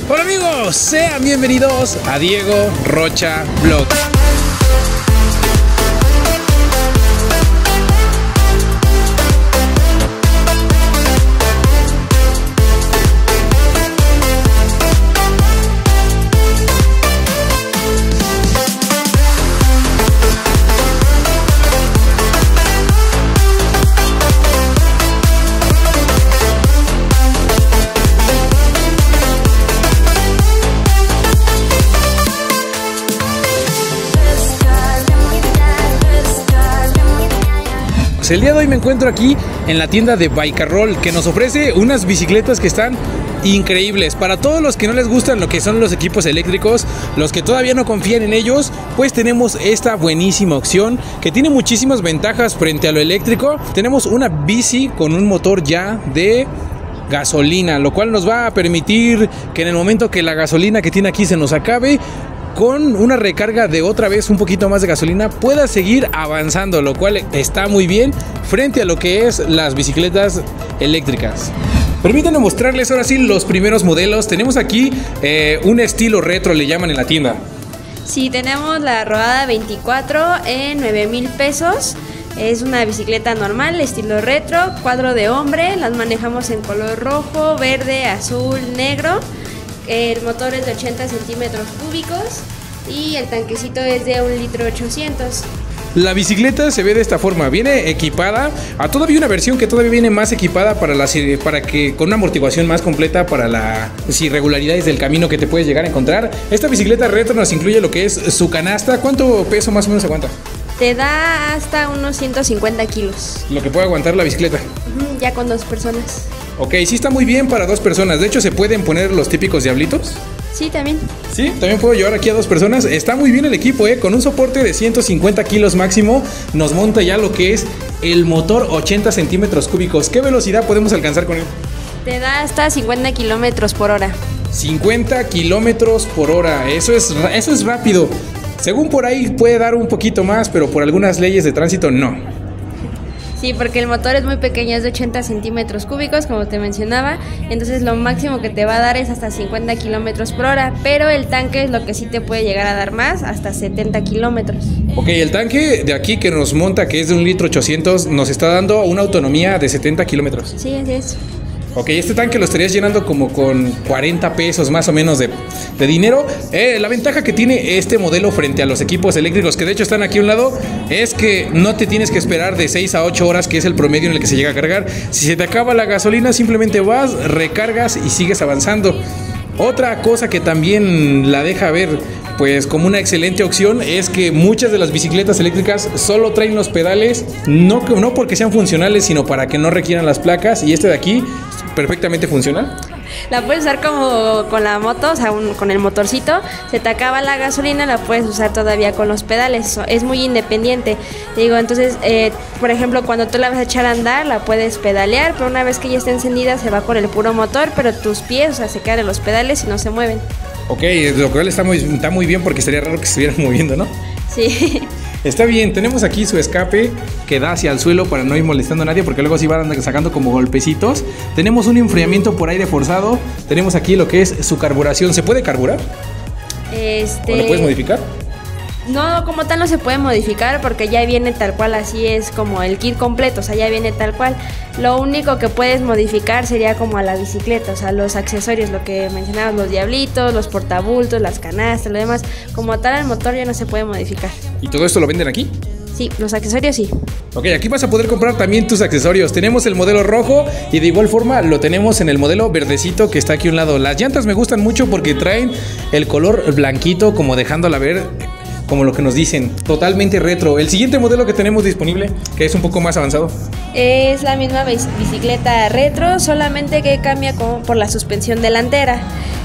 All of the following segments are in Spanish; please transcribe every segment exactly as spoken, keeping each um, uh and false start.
Hola amigos, sean bienvenidos a Diego Rocha Vlog. El día de hoy me encuentro aquí en la tienda de Baicarroll, que nos ofrece unas bicicletas que están increíbles. Para todos los que no les gustan lo que son los equipos eléctricos, los que todavía no confían en ellos, pues tenemos esta buenísima opción que tiene muchísimas ventajas frente a lo eléctrico. Tenemos una bici con un motor ya de gasolina, lo cual nos va a permitir que en el momento que la gasolina que tiene aquí se nos acabe, con una recarga de otra vez un poquito más de gasolina pueda seguir avanzando, lo cual está muy bien frente a lo que es las bicicletas eléctricas. Permítanme mostrarles ahora sí los primeros modelos. Tenemos aquí eh, un estilo retro, le llaman en la tienda. Sí, tenemos la rodada veinticuatro en nueve mil pesos. Es una bicicleta normal, estilo retro, cuadro de hombre. Las manejamos en color rojo, verde, azul, negro. El motor es de ochenta centímetros cúbicos y el tanquecito es de un litro ochocientos. La bicicleta se ve de esta forma, viene equipada, a todavía una versión que todavía viene más equipada para, la, para que con una amortiguación más completa para las irregularidades del camino que te puedes llegar a encontrar. Esta bicicleta retro nos incluye lo que es su canasta. ¿Cuánto peso más o menos aguanta? Te da hasta unos ciento cincuenta kilos. Lo que puede aguantar la bicicleta. Ya con dos personas. Ok, sí está muy bien para dos personas. De hecho, ¿se pueden poner los típicos diablitos? Sí, también. Sí, también puedo llevar aquí a dos personas. Está muy bien el equipo, ¿eh? Con un soporte de ciento cincuenta kilos máximo, nos monta ya lo que es el motor ochenta centímetros cúbicos. ¿Qué velocidad podemos alcanzar con él? Te da hasta cincuenta kilómetros por hora. cincuenta kilómetros por hora, eso es, eso es rápido. Según por ahí puede dar un poquito más, pero por algunas leyes de tránsito no. Sí, porque el motor es muy pequeño, es de ochenta centímetros cúbicos, como te mencionaba. Entonces lo máximo que te va a dar es hasta cincuenta kilómetros por hora. Pero el tanque es lo que sí te puede llegar a dar más, hasta setenta kilómetros. Ok, el tanque de aquí que nos monta, que es de un litro ochocientos, nos está dando una autonomía de setenta kilómetros. Sí, así es. Ok, este tanque lo estarías llenando como con cuarenta pesos más o menos de, de dinero. Eh, la ventaja que tiene este modelo frente a los equipos eléctricos, que de hecho están aquí a un lado, es que no te tienes que esperar de seis a ocho horas, que es el promedio en el que se llega a cargar. Si se te acaba la gasolina, simplemente vas, recargas y sigues avanzando. Otra cosa que también la deja ver pues como una excelente opción es que muchas de las bicicletas eléctricas solo traen los pedales, no, no porque sean funcionales, sino para que no requieran las placas, y este de aquí perfectamente funcional. La puedes usar como con la moto, o sea, un, con el motorcito. Se te acaba la gasolina, la puedes usar todavía con los pedales. Es muy independiente. Digo, entonces, eh, por ejemplo, cuando tú la vas a echar a andar, la puedes pedalear, pero una vez que ya está encendida, se va con el puro motor, pero tus pies, o sea, se quedan en los pedales y no se mueven. Ok, lo cual está muy, está muy bien, porque sería raro que se estuvieran moviendo, ¿no? Sí. Está bien, tenemos aquí su escape que da hacia el suelo para no ir molestando a nadie, porque luego sí van sacando como golpecitos. Tenemos un enfriamiento por aire forzado. Tenemos aquí lo que es su carburación. ¿Se puede carburar? Este... ¿O le puedes modificar? No, como tal no se puede modificar, porque ya viene tal cual, así es como el kit completo, o sea, ya viene tal cual. Lo único que puedes modificar sería como a la bicicleta, o sea, los accesorios, lo que mencionabas, los diablitos, los portabultos, las canastas, lo demás. Como tal, el motor ya no se puede modificar. ¿Y todo esto lo venden aquí? Sí, los accesorios sí. Ok, aquí vas a poder comprar también tus accesorios. Tenemos el modelo rojo y de igual forma lo tenemos en el modelo verdecito que está aquí a un lado. Las llantas me gustan mucho porque traen el color blanquito, como dejándola ver como lo que nos dicen, totalmente retro. El siguiente modelo que tenemos disponible, que es un poco más avanzado, es la misma bicicleta retro, solamente que cambia como por la suspensión delantera.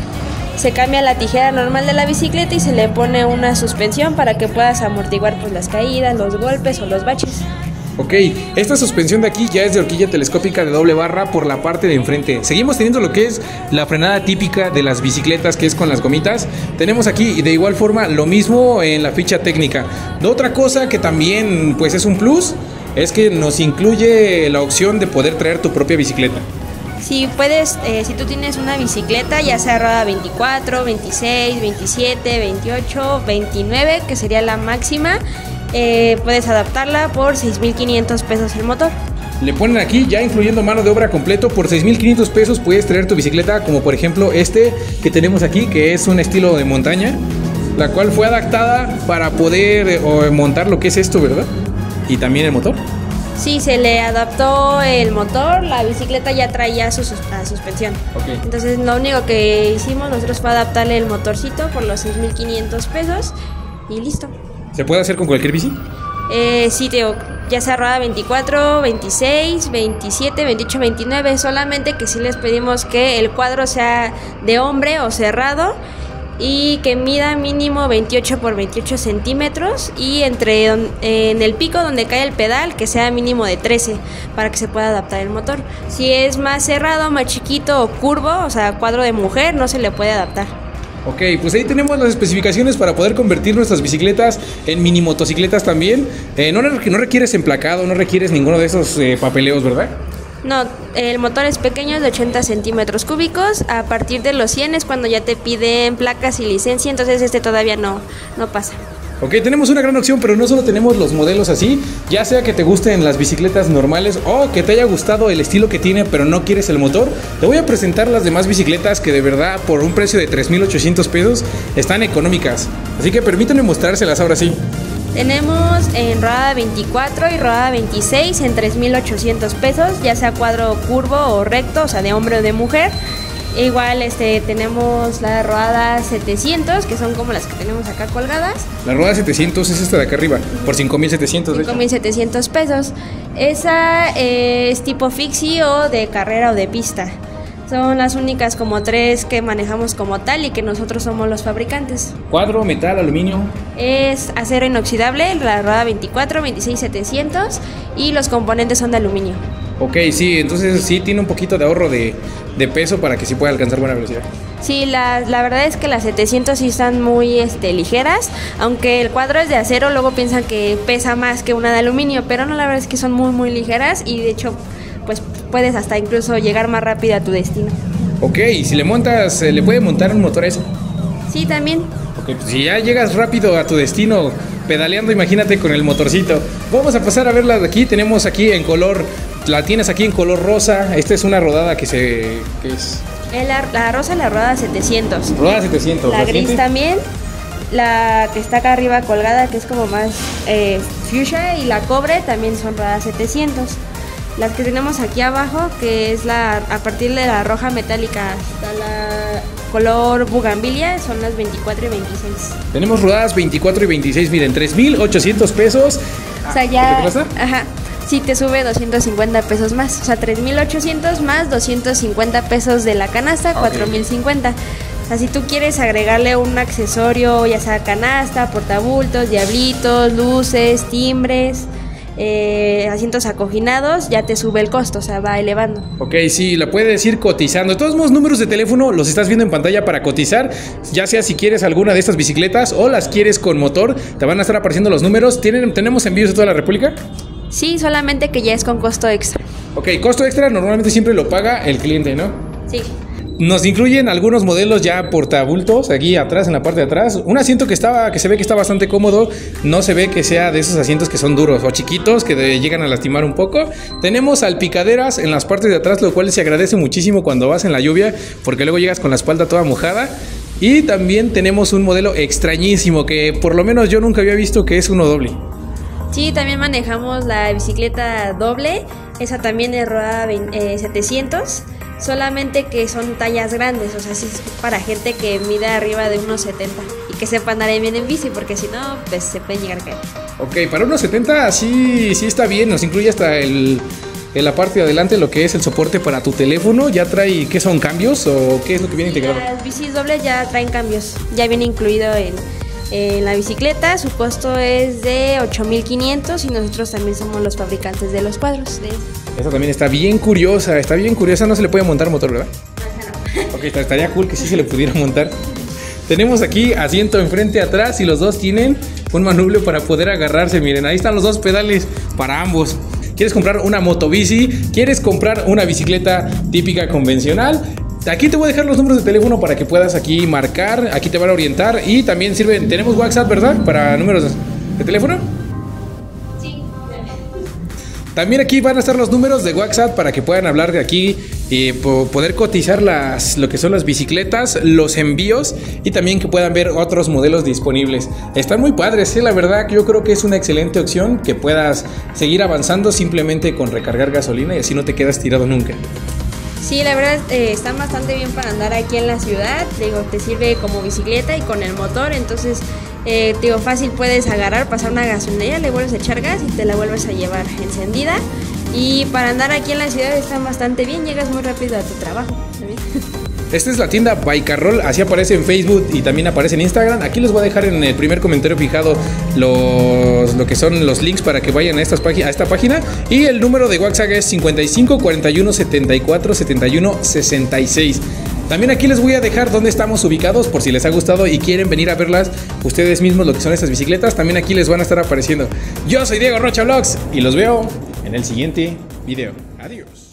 Se cambia la tijera normal de la bicicleta y se le pone una suspensión para que puedas amortiguar pues las caídas, los golpes o los baches. Ok, esta suspensión de aquí ya es de horquilla telescópica de doble barra por la parte de enfrente. Seguimos teniendo lo que es la frenada típica de las bicicletas, que es con las gomitas. Tenemos aquí de igual forma lo mismo en la ficha técnica. De otra cosa que también pues es un plus, es que nos incluye la opción de poder traer tu propia bicicleta. Si puedes, eh, si tú tienes una bicicleta, ya sea rueda veinticuatro, veintiséis, veintisiete, veintiocho, veintinueve, que sería la máxima, eh, puedes adaptarla por seis mil quinientos pesos el motor. Le ponen aquí, ya incluyendo mano de obra completo, por seis mil quinientos pesos puedes traer tu bicicleta, como por ejemplo este que tenemos aquí, que es un estilo de montaña, la cual fue adaptada para poder eh, montar lo que es esto, ¿verdad? Y también el motor. Sí, se le adaptó el motor, la bicicleta ya traía su sus a suspensión. Okay. Entonces lo único que hicimos nosotros fue adaptarle el motorcito por los seis mil quinientos pesos y listo. ¿Se puede hacer con cualquier bici? Eh, sí, Teo, ya sea rueda veinticuatro, veintiséis, veintisiete, veintiocho, veintinueve, solamente que sí les pedimos que el cuadro sea de hombre o cerrado y que mida mínimo veintiocho por veintiocho centímetros y entre en el pico donde cae el pedal que sea mínimo de trece para que se pueda adaptar el motor. Si es más cerrado, más chiquito o curvo, o sea cuadro de mujer, no se le puede adaptar. Ok, pues ahí tenemos las especificaciones para poder convertir nuestras bicicletas en mini motocicletas también. Eh, no, no requieres emplacado, no requieres ninguno de esos eh, papeleos, ¿verdad? No, el motor es pequeño, es de ochenta centímetros cúbicos. A partir de los cien es cuando ya te piden placas y licencia, entonces este todavía no, no pasa. Ok, tenemos una gran opción, pero no solo tenemos los modelos así, ya sea que te gusten las bicicletas normales o que te haya gustado el estilo que tiene, pero no quieres el motor. Te voy a presentar las demás bicicletas que de verdad por un precio de tres mil ochocientos pesos están económicas. Así que permítanme mostrárselas ahora sí. Tenemos en rodada veinticuatro y rodada veintiséis en tres mil ochocientos pesos, ya sea cuadro curvo o recto, o sea de hombre o de mujer. E igual este, tenemos la rodada setecientos, que son como las que tenemos acá colgadas. La rodada setecientos es esta de acá arriba, por cinco mil setecientos. cinco mil setecientos pesos. Esa eh, es tipo fixie o de carrera o de pista. Son las únicas como tres que manejamos como tal y que nosotros somos los fabricantes. Cuadro, metal, aluminio. Es acero inoxidable, la rodada veinticuatro, veintiséis, setecientos y los componentes son de aluminio. Ok, sí, entonces sí tiene un poquito de ahorro de, de peso para que sí pueda alcanzar buena velocidad. Sí, la, la verdad es que las setecientos sí están muy este, ligeras, aunque el cuadro es de acero, luego piensan que pesa más que una de aluminio, pero no, la verdad es que son muy muy ligeras y de hecho pues puedes hasta incluso llegar más rápido a tu destino. Ok, y si le montas, ¿le puede montar un motor a eso? Sí, también. Ok, pues si ya llegas rápido a tu destino pedaleando, imagínate con el motorcito. Vamos a pasar a verla de aquí, tenemos aquí en color, la tienes aquí en color rosa, esta es una rodada que se... que es... La, la rosa, la rodada setecientos. Rodada setecientos. La gris también, la que está acá arriba colgada que es como más eh, fuchsia y la cobre también son rodadas setecientos. Las que tenemos aquí abajo, que es la a partir de la roja metálica hasta la color bugambilia, son las veinticuatro y veintiséis. Tenemos rodadas veinticuatro y veintiséis, miren, tres mil ochocientos pesos. O sea, ya... ¿Qué te pasa? Ajá. Sí, te sube doscientos cincuenta pesos más. O sea, tres mil ochocientos más doscientos cincuenta pesos de la canasta, okay. cuatro mil cincuenta. O sea, si tú quieres agregarle un accesorio, ya sea canasta, portabultos, diablitos, luces, timbres... Eh, asientos acoginados, ya te sube el costo, o sea, va elevando. Ok, sí, la puedes ir cotizando. De todos modos, números de teléfono los estás viendo en pantalla para cotizar, ya sea si quieres alguna de estas bicicletas o las quieres con motor, te van a estar apareciendo los números. ¿Tienen, ¿Tenemos envíos de toda la República? Sí, solamente que ya es con costo extra. Ok, costo extra normalmente siempre lo paga el cliente, ¿no? Sí. Nos incluyen algunos modelos ya portabultos aquí atrás, en la parte de atrás. Un asiento que estaba, que se ve que está bastante cómodo. No se ve que sea de esos asientos que son duros o chiquitos, que de, llegan a lastimar un poco. Tenemos salpicaderas en las partes de atrás, lo cual se agradece muchísimo cuando vas en la lluvia, porque luego llegas con la espalda toda mojada. Y también tenemos un modelo extrañísimo que por lo menos yo nunca había visto, que es uno doble. Sí, también manejamos la bicicleta doble. Esa también es rodada eh, setecientos. Solamente que son tallas grandes, o sea, sí es para gente que mide arriba de unos setenta y que sepa andar bien en bici, porque si no, pues se pueden llegar a caer. Ok, para unos setenta sí, sí está bien, nos incluye hasta el, en la parte de adelante lo que es el soporte para tu teléfono. ¿Ya trae, qué son, cambios o qué es lo que viene integrado? Las bicis dobles ya traen cambios, ya viene incluido en, en la bicicleta. Su costo es de ocho mil quinientos y nosotros también somos los fabricantes de los cuadros de Esta también está bien curiosa, está bien curiosa, no se le puede montar motor, ¿verdad? No. Ok, estaría cool que sí se le pudiera montar. Tenemos aquí asiento enfrente, atrás y los dos tienen un manubrio para poder agarrarse. Miren, ahí están los dos pedales para ambos. quieres comprar una motobici, quieres comprar una bicicleta típica convencional. Aquí te voy a dejar los números de teléfono para que puedas aquí marcar, aquí te van a orientar y también sirven, tenemos WhatsApp, ¿verdad? Para números de teléfono. Sí. También aquí van a estar los números de WhatsApp para que puedan hablar de aquí y poder cotizar las, lo que son las bicicletas, los envíos y también que puedan ver otros modelos disponibles. Están muy padres, ¿eh? La verdad yo creo que es una excelente opción que puedas seguir avanzando simplemente con recargar gasolina y así no te quedas tirado nunca. Sí, la verdad eh, están bastante bien para andar aquí en la ciudad. Digo, te sirve como bicicleta y con el motor, entonces eh, digo, fácil puedes agarrar, pasar una gasolinera, le vuelves a echar gas y te la vuelves a llevar encendida. Y para andar aquí en la ciudad están bastante bien, llegas muy rápido a tu trabajo también. Esta es la tienda Baicarrol, así aparece en Facebook y también aparece en Instagram. Aquí les voy a dejar en el primer comentario fijado los, lo que son los links para que vayan a, estas a esta página. Y el número de WhatsApp es cincuenta y cinco, cuarenta y uno, setenta y cuatro, setenta y uno, sesenta y seis. También aquí les voy a dejar dónde estamos ubicados por si les ha gustado y quieren venir a verlas ustedes mismos lo que son estas bicicletas. También aquí les van a estar apareciendo. Yo soy Diego Rocha Vlogs y los veo en el siguiente video. Adiós.